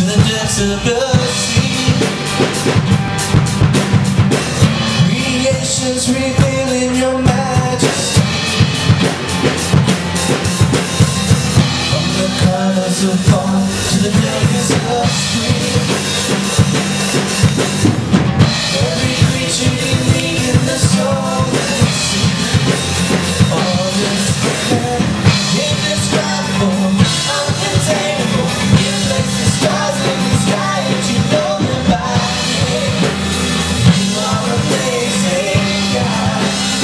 the depths of the sea. Creations revealing your majesty. From the colors of fall to the days of spring. Every creature unique in the soul that we see. All is there, indescribable, uncontainable. You place the stars in the sky and you know them by name. You are amazing, God.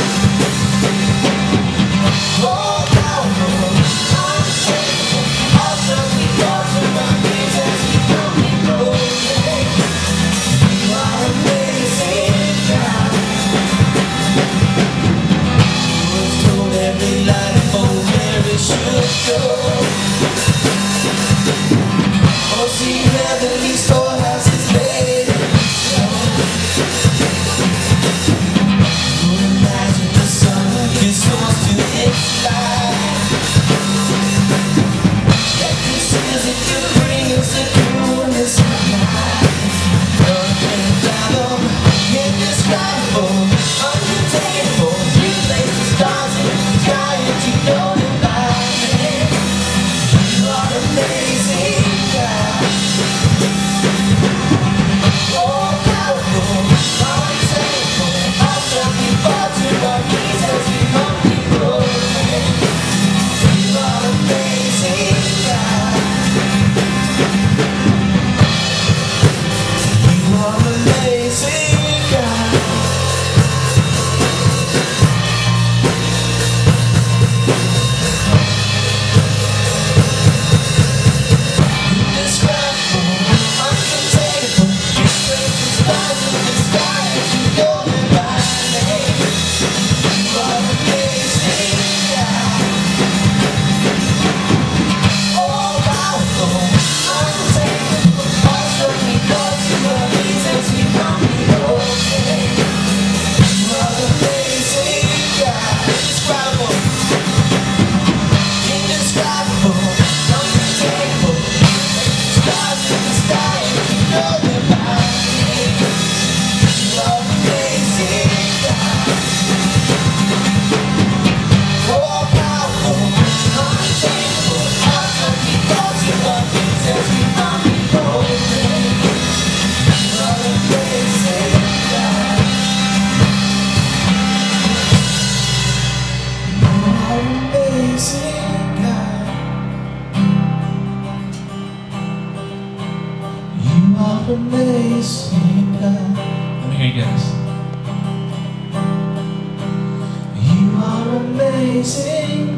All powerful, unshakable, awesome. We fall to our knees as we come before you. You are amazing, God. You was told every life for where it should go. Oh, see heavenly storehouses laid in snow. You imagine the sun gives source to its light. That conceals it to bring us the coolness of night. None can fathom, indescribable, uncontainable. You place the stars in the sky and you know them by name. You are amazing, God. All powerful, unshakable, awesome. We fall to our knees as we come before you. You are amazing, God. You are amazing, God. Indescribable, uncontainable. You place the stars in the sky and you know them by name. You are amazing, God. All powerful, uncontainable, awesome. We fall to our knees as we come before you. You are amazing, God. Indescribable, indescribable, uncontainable. Stars in the sky and you know them by name. You are amazing, God. All powerful, unshakable, awesome. We fall to our knees as we come before you. You are amazing, God. You are amazing, God. You are amazing, God. Let me hear you guys. You are amazing,